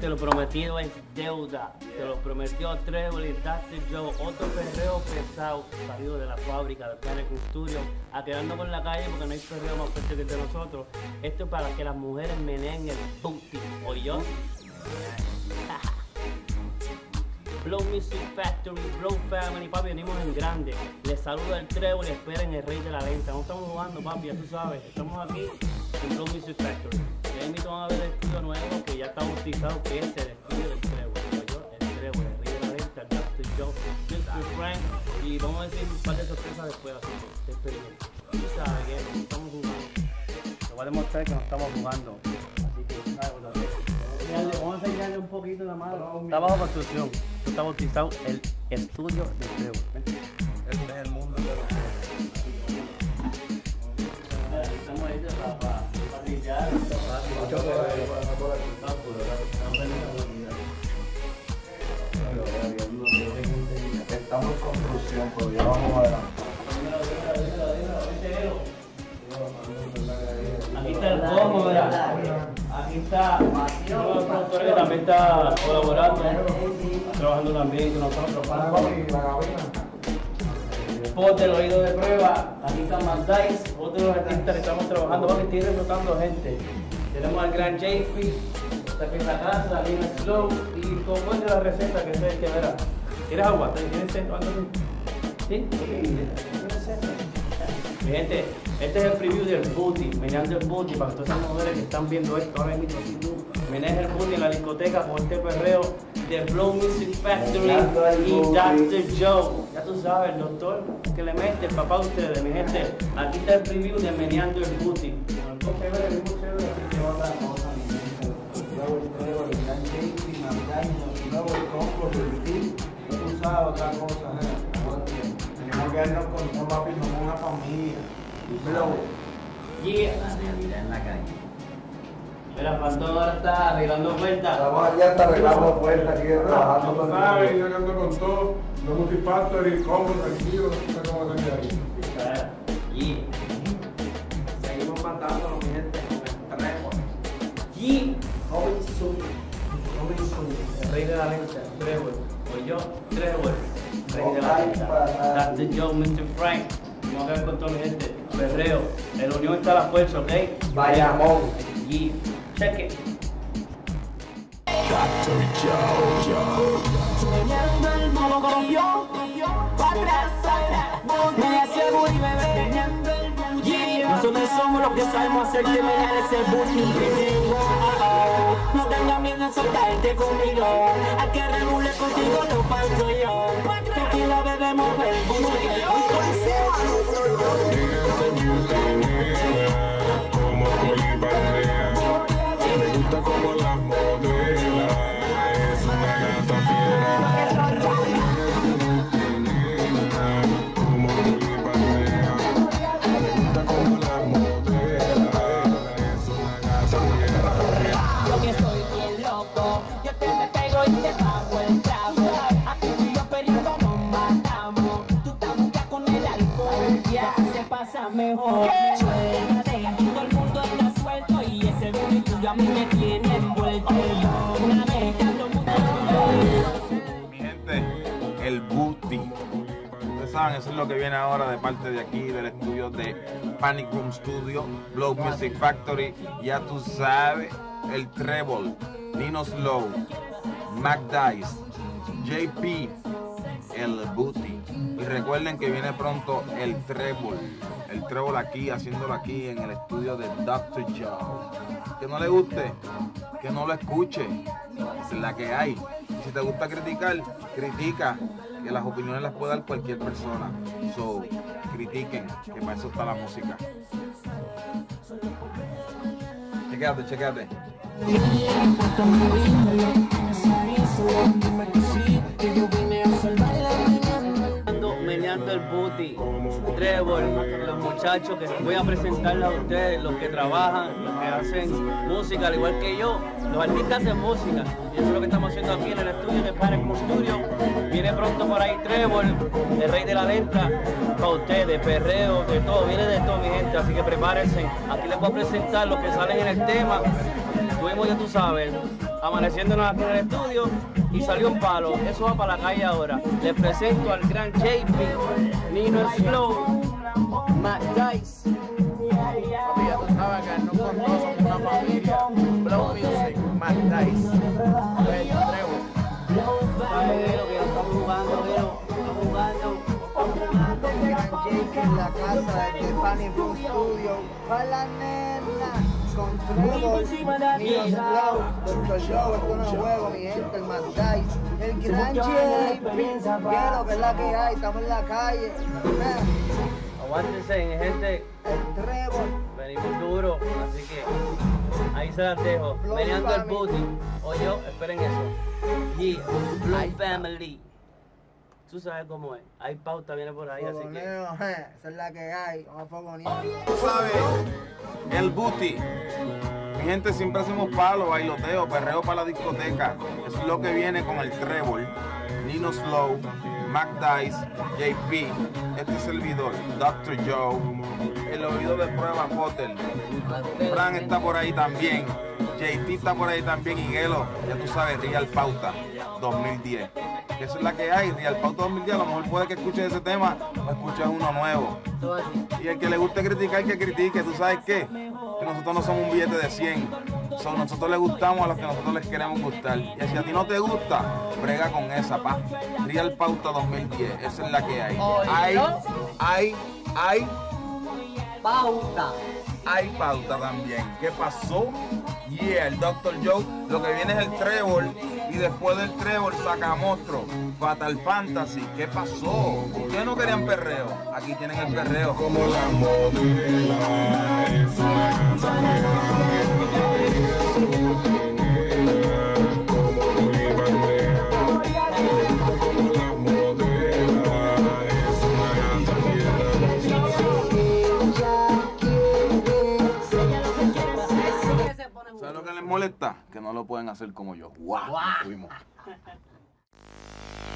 gente, lo prometido es deuda. Te lo prometió Trevor y Dr. Joe. Otro perreo pesado salido de la fábrica de Panic Room Studio a quedarnos con la calle porque no hay perreo más fuerte que el de nosotros. Esto es para que las mujeres meneen el booty. ¿Oyó? Blow Music Factory, Blow Family, papi, venimos en grande. Les saluda el Trevor y esperen el rey de la lenta. No estamos jugando, papi, ya tú sabes. Estamos aquí en Blow Music Factory. Ya invito a ver el estudio nuevo que ya está bautizado, que es el estudio del Trevor. El Trevor, el rey de la lenta, el Dr. Joe, Mr. Frank. Y vamos a decir un par de sorpresas después, así que te espero. Tú sabes que no estamos jugando. Te voy a demostrar que no estamos jugando. Así que, vamos a enseñarle un poquito la mano. Está bajo construcción. Está bautizado el estudio del Trevor. Este es el mundo de los Estamos ahí para brillar. Estamos en construcción, pero ya vamos adelante. Aquí está el Bomo, ¿verdad? Aquí está el productor que también está colaborando, trabajando también con nosotros. Potter, el oído de prueba. Aquí está Mac Dice, otro de los artistas que estamos trabajando. Vamos a estar reclutando gente. Tenemos al gran JP, está aquí en la casa, viene Slow y como es de la receta que es el que verá. ¿Quieres agua? ¿Tienes sed? ¿Sí? ¿Tienes sed? Mi gente, este es el preview del booty, meneando el booty para todas esas mujeres que están viendo esto ahora mismo. Si tú meneas el booty en la discoteca con este perreo de Blow Music Factory y Dr. Joe. Ya tú sabes, el doctor que le mete, el papá de ustedes, mi gente. Aquí está el preview de meneando el booty. Con el coche verde, el mismo chévere, así que otra cosa, mi gente. Luego el Trevor, el gran JP, Mandaño, luego el combo, el team. No tú sabes otra cosa, tenemos que darnos con papi, somos una familia. Blow. Yeah. En la calle. Mira, Pantón ahora está arreglando cuentas. Estamos allá hasta arreglando puertas, aquí trabajando con ¿Sabes? Yo ando con todo. Los multifactory, combo, tranquilo, no sé cómo salir ahí. Yeah. seguimos matando mi gente con el Trevor. Y el rey de la lenta, Trevor. O yo, Trevor, rey de la lenta. Dr. Joe, Mr. Frank. Vamos a ver con toda mi gente. Perreo. En la unión está la fuerza, ¿ok? Bayamón. Y check it. Soñando el mogollón, para atrás, me aseguro y bebé. Yeah, nosotros somos los que sabemos hacer que me gane ese booty. No tengas miedo en soltarte conmigo, a que regule contigo lo paso yo. Tequila bebemos el booty. Como polipandea, me gusta como las modelas, es una gata fiera. Como polipandea, me gusta como las modelas, es una gata fiera. Yo que soy bien loco, yo te pego y te bajo el trago. Aquí tú y yo perico nos matamos, tú estás buscando con el alcohol, ya se pasa mejor. Suéltate, todo el mundo está suelto y ese booty tuyo a mí me tiene envuelto. Una vez que hablo mucho. Mi gente, el booty. Ustedes saben, eso es lo que viene ahora de parte de aquí, del estudio de Panic Room Studio, Blow Music Factory. Ya tú sabes, el Trevor, Nino Slow, Mac Dice, JP, el booty. Y recuerden que viene pronto el Trevor aquí, haciéndolo aquí en el estudio de Dr. Joe. Que no le guste, que no lo escuche, es la que hay. Y si te gusta criticar, critica, que las opiniones las puede dar cualquier persona. So, critiquen, que para eso está la música. Chequéate. Meneando el booty, Trevor, los muchachos que voy a presentarles a ustedes, los que trabajan, los que hacen música, al igual que yo, los artistas hacen música, y eso es lo que estamos haciendo aquí en el estudio de Panic Room Studio. Viene pronto por ahí Trevor, el rey de la letra, para ustedes, perreo, de todo, viene de todo mi gente, así que prepárense, aquí les voy a presentar los que salen en el tema. Tuvimos, ya tú sabes, amaneciéndonos aquí en el estudio y salió un palo. Eso va para la calle ahora. Les presento al gran JP, Nino Slow, Mac Dice. Papi, ya tú sabes que no son todos, somos una familia. Blow Music, Mac Dice, Trevo. ¿Sabes lo que estamos jugando, Vero? Estamos jugando. Gran Jake en la casa de Panic Room Studio. Pa' la nena, con Trevor, Nino Slow, Dr. Joe, esto no es juego, mi gente, el Mac Dice. El gran Jake, quiero que es la que hay, estamos en la calle. Aguántense, gente. El Trevor. Venimos duro, así que ahí se las dejo. Meneando el booty. O yo, esperen eso. Yeah, Blue Family. Tú sabes cómo es. Hay pauta, viene por ahí, así que. Fogoneo, esa es la que hay, vamos a fogonear. Tú sabes, el booty. Mi gente, siempre hacemos palo, bailoteo, perreo para la discoteca. Eso es lo que viene con el Trevor, Nino Slow, Mac Dice, JP, este servidor, Dr. Joe, el oído de prueba Hotel. Fran está por ahí también, JT está por ahí también y Gelo, ya tú sabes, Real Pauta 2010. Esa es la que hay, Real Pauta 2010. A lo mejor puede que escuches ese tema o escuches uno nuevo. Y el que le guste criticar, que critique. ¿Tú sabes qué? Que nosotros no somos un billete de 100. Nosotros le gustamos a los que nosotros les queremos gustar. Y si a ti no te gusta, brega con esa, pa. Real Pauta 2010. Esa es la que hay. Hay Pauta. hay pauta también. ¿Qué pasó? Yeah, el Dr. Joe. Lo que viene es el Trevor. Y después del Trevor saca monstruo. Fatal Fantasy. ¿Qué pasó? ¿Ustedes no querían perreo? Aquí tienen el perreo. Como la modela, es una canción como mi bandera. Como la modela, es una canción. ¿Sabes lo que les molesta? Que no lo pueden hacer como yo. ¡Guau! Fuimos.